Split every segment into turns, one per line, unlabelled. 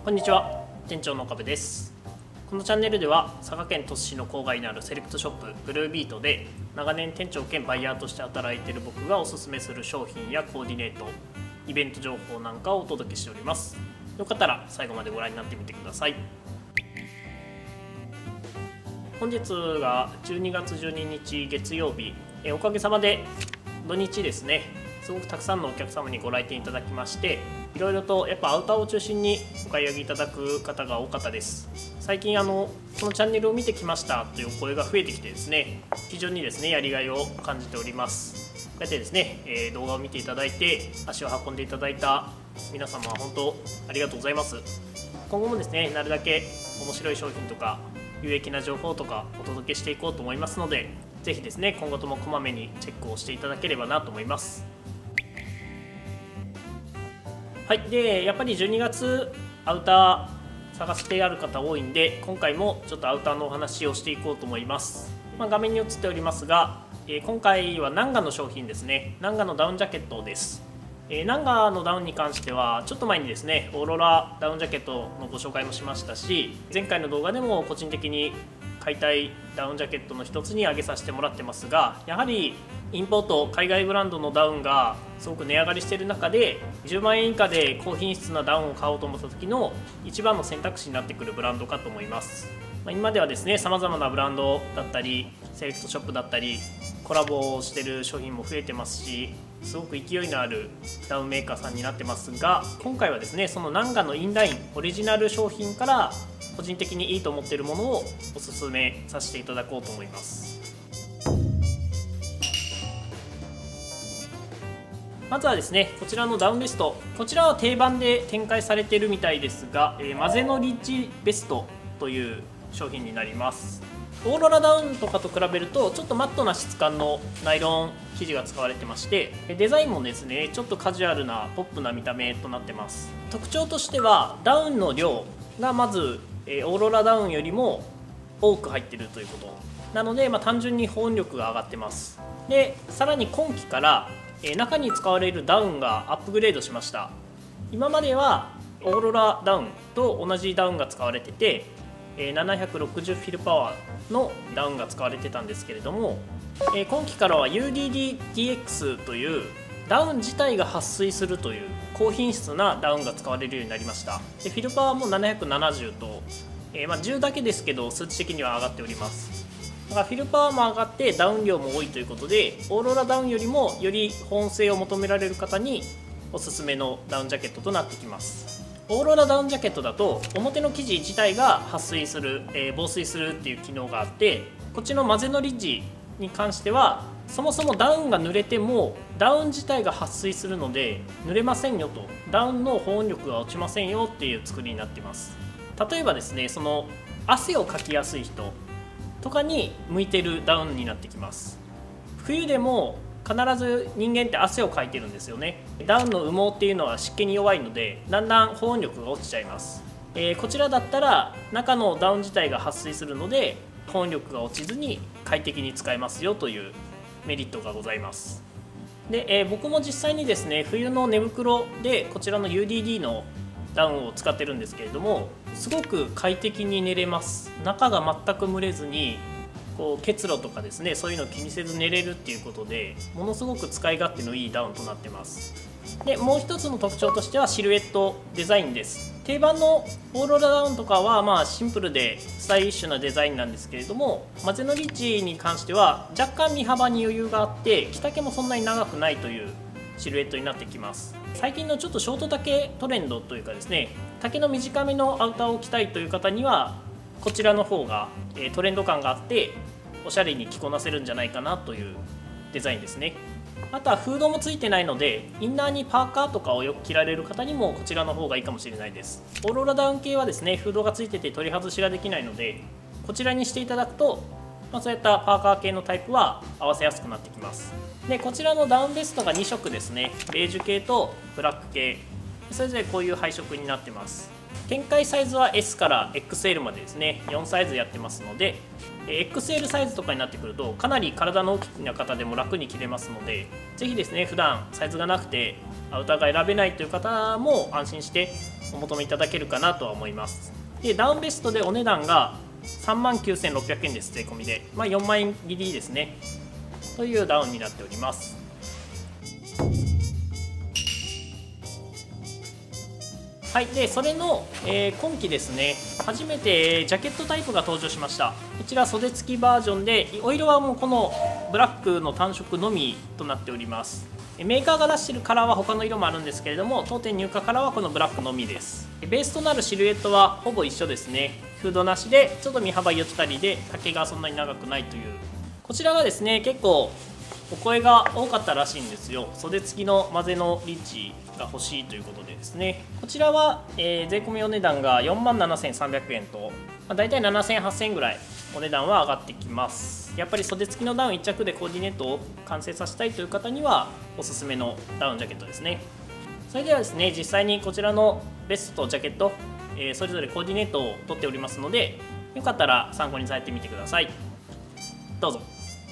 こんにちは、店長の岡部です。このチャンネルでは佐賀県鳥栖市の郊外にあるセレクトショップブルービートで長年店長兼バイヤーとして働いている僕がおすすめする商品やコーディネート、イベント情報なんかをお届けしております。よかったら最後までご覧になってみてください。本日が12月12日月曜日、おかげさまで土日ですね、すごくたくさんのお客様にご来店いただきまして、いろいろとやっぱアウターを中心にお買い上げいただく方が多かったです。最近このチャンネルを見てきましたというお声が増えてきてですね、非常にですねやりがいを感じております。こうやってですね、動画を見ていただいて足を運んでいただいた皆様は本当ありがとうございます。今後もですねなるだけ面白い商品とか有益な情報とかお届けしていこうと思いますので、ぜひですね今後ともこまめにチェックをしていただければなと思います。はい、でやっぱり12月アウター探してある方多いんで、今回もちょっとアウターのお話をしていこうと思います。画面に映っておりますが、今回はナンガの商品ですね。ナンガのダウンジャケットです。ナンガのダウンに関してはちょっと前にですねオーロラダウンジャケットのご紹介もしましたし、前回の動画でも個人的に買いたいダウンジャケットの一つに挙げさせてもらってますが、やはりインポート海外ブランドのダウンがすごく値上がりしている中で、10万円以下で高品質なダウンを買おうと思った時の一番の選択肢になってくるブランドかと思います。今ではですね様々なブランドだったりセレクトショップだったりコラボをしている商品も増えてますし、すごく勢いのあるダウンメーカーさんになってますが、今回はですねそのナンガのインラインオリジナル商品から個人的にいいと思っているものをおすすめさせていただこうと思います。まずはですねこちらのダウンベスト、こちらは定番で展開されているみたいですが、マゼノリッジベストという商品になります。オーロラダウンとかと比べるとちょっとマットな質感のナイロン生地が使われてまして、デザインもですねちょっとカジュアルなポップな見た目となってます。特徴としてはダウンの量がまずオーロラダウンよりも多く入っているということなので、単純に保温力が上がってます。でさらに今期から中に使われるダウンがアップグレードしました。今まではオーロラダウンと同じダウンが使われてて、760フィルパワーのダウンが使われてたんですけれども、今期からは UDDTX というダウン自体が撥水するという高品質なダウンが使われるようになりました。でフィルパワーも770と、10だけですけど数値的には上がっております。だからフィルパワーも上がってダウン量も多いということで、オーロラダウンよりもより保温性を求められる方におすすめのダウンジャケットとなってきます。オーロラダウンジャケットだと表の生地自体が撥水する、防水するっていう機能があって、こっちのマゼノリッジに関してはそもそもダウンが濡れてもダウン自体が撥水するので濡れませんよと、ダウンの保温力が落ちませんよっていう作りになってます。例えばですねその汗をかきやすい人とかに向いてるダウンになってきます。冬でも必ず人間って汗をかいてるんですよね。ダウンの羽毛っていうのは湿気に弱いのでだんだん保温力が落ちちゃいます。こちらだったら中のダウン自体が撥水するので保温力が落ちずに快適に使えますよというメリットがございます。で、僕も実際にですね冬の寝袋でこちらの UDD のダウンを使ってるんですけれども、すごく快適に寝れます。中が全く蒸れずに結露とかですねそういうのを気にせず寝れるっていうことでものすごく使い勝手のいいダウンとなってます。でもう一つの特徴としてはシルエットデザインです。定番のオーロラダウンとかはシンプルでスタイリッシュなデザインなんですけれども、マゼノリッジに関しては若干身幅に余裕があって着丈もそんなに長くないというシルエットになってきます。最近のちょっとショート丈トレンドというかですね、丈の短めのアウターを着たいという方にはこちらの方がトレンド感があっておしゃれに着こなせるんじゃないかなというデザインですね。あとはフードもついてないのでインナーにパーカーとかをよく着られる方にもこちらの方がいいかもしれないです。オーロラダウン系はですねフードがついてて取り外しができないのでこちらにしていただくと、そういったパーカー系のタイプは合わせやすくなってきます。でこちらのダウンベストが2色ですね。ベージュ系とブラック系、それぞれこういう配色になってます。展開サイズは S から XL までですね4サイズやってますので、 XL サイズとかになってくるとかなり体の大きな方でも楽に着れますので、ぜひですね普段サイズがなくてアウターが選べないという方も安心してお求めいただけるかなとは思います。でダウンベストでお値段が39,600円です。税込みで、4万円切りですねというダウンになっております。はい、でそれの、今期ですね初めてジャケットタイプが登場しました。こちら袖付きバージョンで、お色はもうこのブラックの単色のみとなっております。メーカーが出しているカラーは他の色もあるんですけれども、当店入荷カラーはこのブラックのみです。ベースとなるシルエットはほぼ一緒ですね。フードなしでちょっと身幅ゆったりで丈がそんなに長くないという、こちらがですね結構お声が多かったらしいんですよ。袖付きのマゼノリッチが欲しいということでですね、こちらは、税込みお値段が47,300円と、だいたい7,000円8,000円ぐらいお値段は上がってきます。やっぱり袖付きのダウン1着でコーディネートを完成させたいという方にはおすすめのダウンジャケットですね。それではですね実際にこちらのベストとジャケット、それぞれコーディネートを取っておりますので、よかったら参考にされてみてください。どうぞ。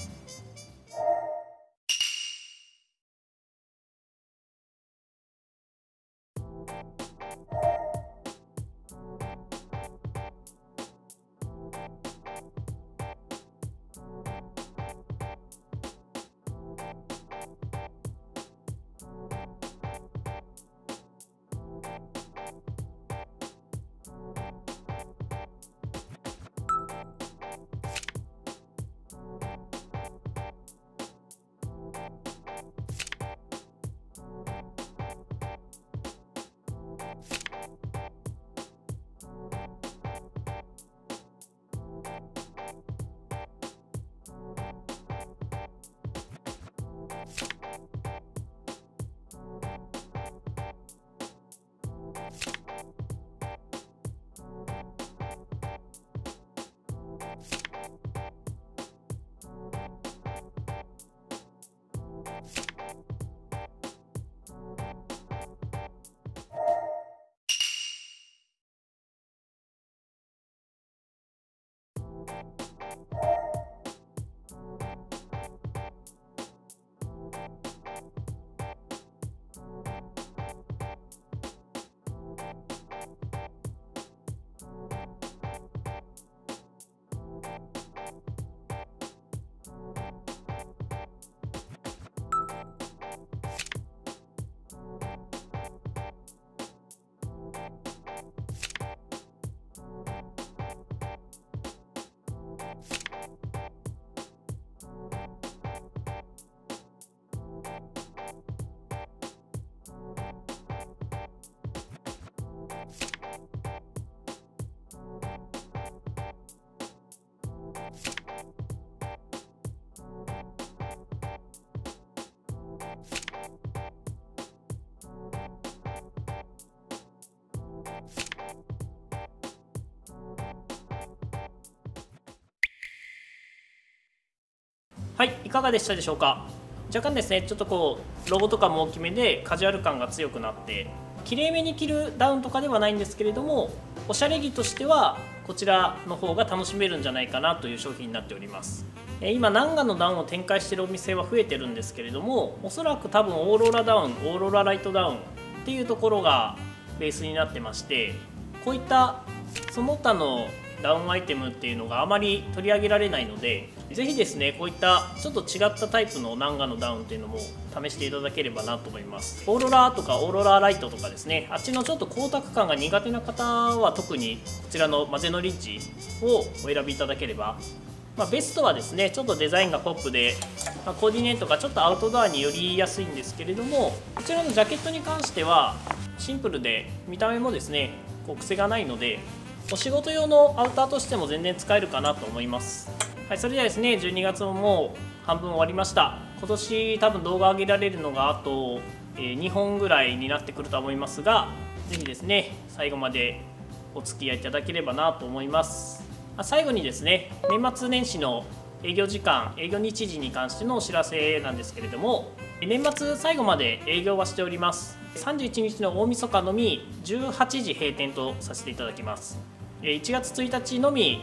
はい、いかがでしたでしょうか。若干ですねちょっとこうロゴとかも大きめでカジュアル感が強くなって、きれいめに着るダウンとかではないんですけれども、おしゃれ着としてはこちらの方が楽しめるんじゃないかなという商品になっております。今ナンガのダウンを展開しているお店は増えてるんですけれども、おそらく多分オーロラダウン、オーロラライトダウンっていうところがベースになってまして、こういったその他のダウンアイテムっていうのがあまり取り上げられないので、ぜひですねこういったちょっと違ったタイプのナンガのダウンっていうのも試していただければなと思います。オーロラとかオーロラライトとかですね、あっちのちょっと光沢感が苦手な方は特にこちらのマゼノリッジをお選びいただければ、ベストはですねちょっとデザインがポップで、コーディネートがちょっとアウトドアに寄りやすいんですけれども、こちらのジャケットに関してはシンプルで見た目もですねこう癖がないので、お仕事用のアウターとしても全然使えるかなと思います。はい、それではですね12月ももう半分終わりました。今年多分動画上げられるのがあと2本ぐらいになってくると思いますが、ぜひですね最後までお付き合いいただければなと思います。最後にですね年末年始の営業時間、営業日時に関してのお知らせなんですけれども、年末最後まで営業はしております。31日の大晦日のみ18時閉店とさせていただきます。1月1日のみ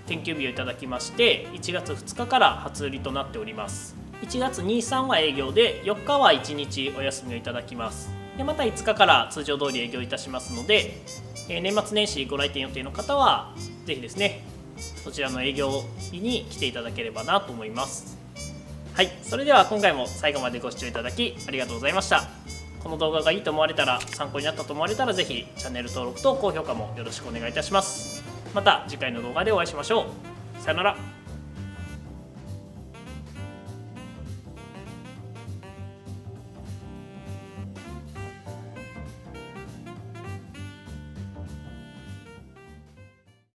定休日をいただきまして1月2日から初売りとなっております。1月2、3は営業で4日は1日お休みをいただきます。でまた5日から通常通り営業いたしますので、年末年始ご来店予定の方はぜひですねそちらの営業日に来ていただければなと思います。はい、それでは今回も最後までご視聴いただきありがとうございました。この動画がいいと思われたら、参考になったと思われたらぜひチャンネル登録と高評価もよろしくお願いいたします。また次回の動画でお会いしましょう。さよなら。